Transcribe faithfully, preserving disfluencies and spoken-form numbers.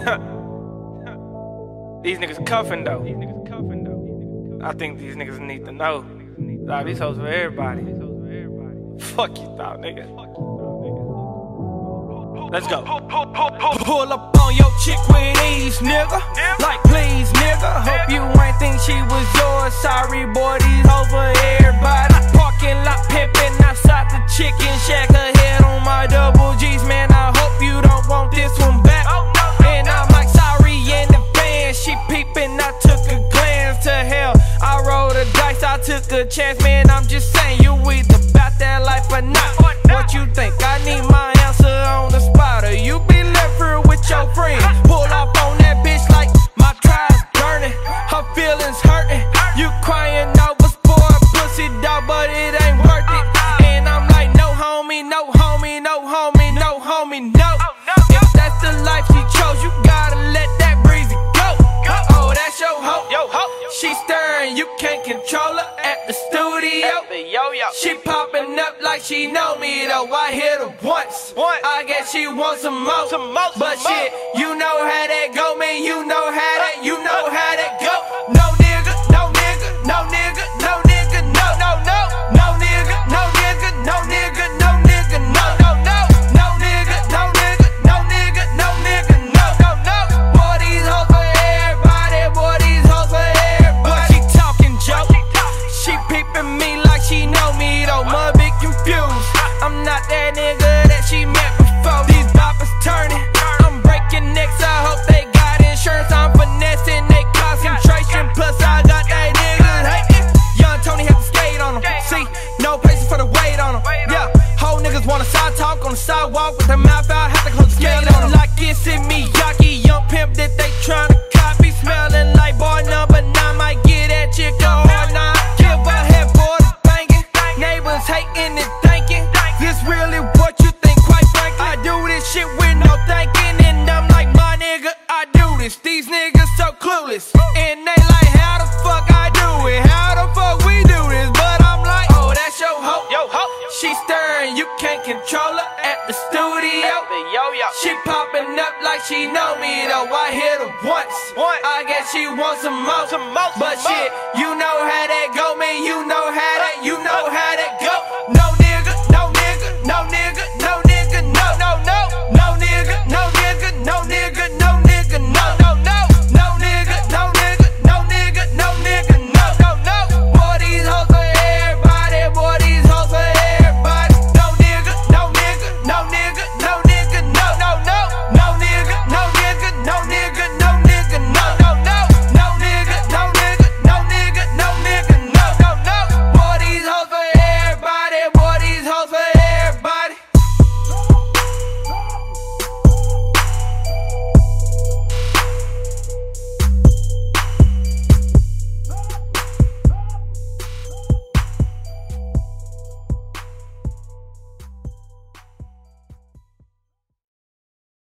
These niggas cuffin' though. I think these niggas need to know. Nah, these hoes for everybody. Fuck you thought, nigga. Let's go. Pull up on your chick with ease, nigga. Like please, nigga. Hope you ain't think she was yours. Sorry, boy, these hoes for everybody. Parking lot pimpin' outside the chicken shack. Her head on my double G's, man. I hope you don't want this one back. And I'm like sorry in the van. She peepin', I took a glance to hell. I rolled a dice, I took a chance, man. I'm just saying, you either bout that life or not. What you think? I need my answer on the spot, or you be left here with your friends. Pull off on that bitch like my car's burning. Her feelings hurting. You crying over spoiled pussy, dog, but it ain't worth it. And I'm like, no homie, no homie, no homie, no homie, no. If that's the life she chose, you gotta let that breezy go. Oh, that's your hope. She stirring, you can't control her at the studio. She popping up like she know me though. I hit her once, I guess she wants some more. But shit, you know how that go, man. You know how that, you know how that go. No nigga, no nigga, no nigga, no nigga, no, no, no, no nigga, no nigga, no nigga, no nigga, no, no, no, no nigga, no nigga, no nigga, no nigga, no, no, no. Boy, these hoes for everybody, boy, these hoes for everybody. Boy, she talking joke, she peeping me like she know me though. Mud be confused, I'm not that nigga that she met before. These boppers turning, I'm breaking necks, I hope they got insurance. I'm finessing they concentration, plus I got they niggas hating. Young Tony had to skate on them, see, no places for the weight on them. Yeah, whole niggas wanna side talk on the sidewalk with their mouth out, have to close the scale on them. Like it's in me, Yaki, young pimp that they tryna copy. Smelling like bar number nine, might get that chick a hard nine. Give a head for the banging, neighbors hating and thinking, this really what you think, quite frankly. I do this shit with no thinking, and I'm like, my nigga, I do this. These niggas so clueless, and they like, how the fuck I do it? How the fuck we do this? But I'm like, oh, that's your hope. She stirring, you can't control her at the studio. She popping up like she know me though. I hit her once, I guess she wants some more. But shit, you know how that go, man. You know how that, you know how that go.